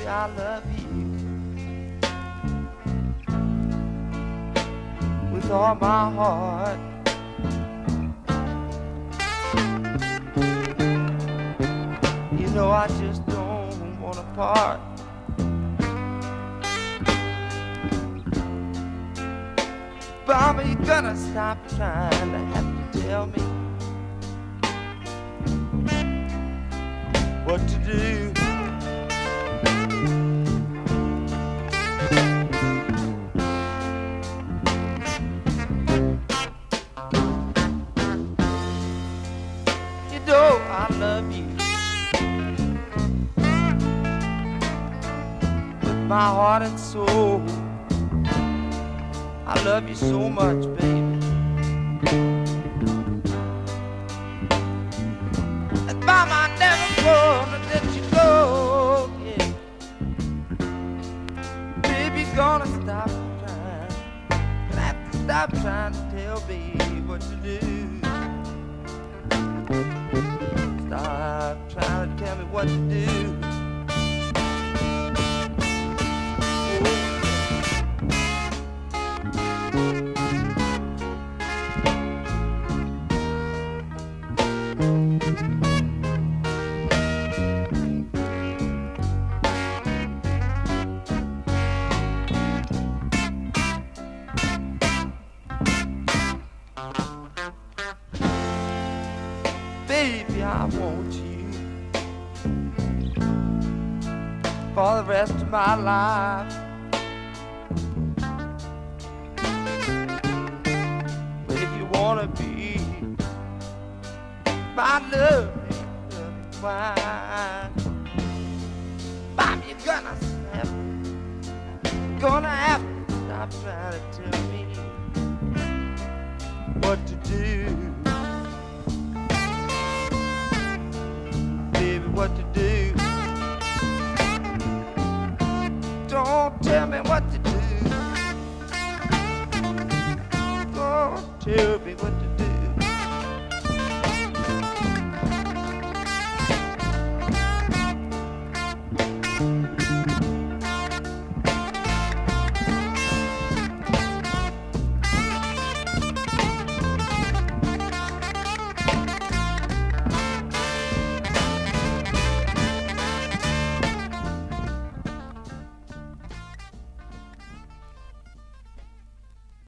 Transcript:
I love you with all my heart. You know I just don't want to part. Mama, you gonna stop trying to have to tell me what to do. You know I love you with my heart and soul. I love you so much, baby. And mama, I never gonna let you go, yeah. Baby, gonna stop trying. Gonna have to stop trying to tell me what to do. Stop trying to tell me what to do. Baby, I want you for the rest of my life. But if you wanna be my lovely wife, Mom, you're gonna have to stop trying to tell me what to do. What to do. Don't tell me what to do. Don't tell me what to do.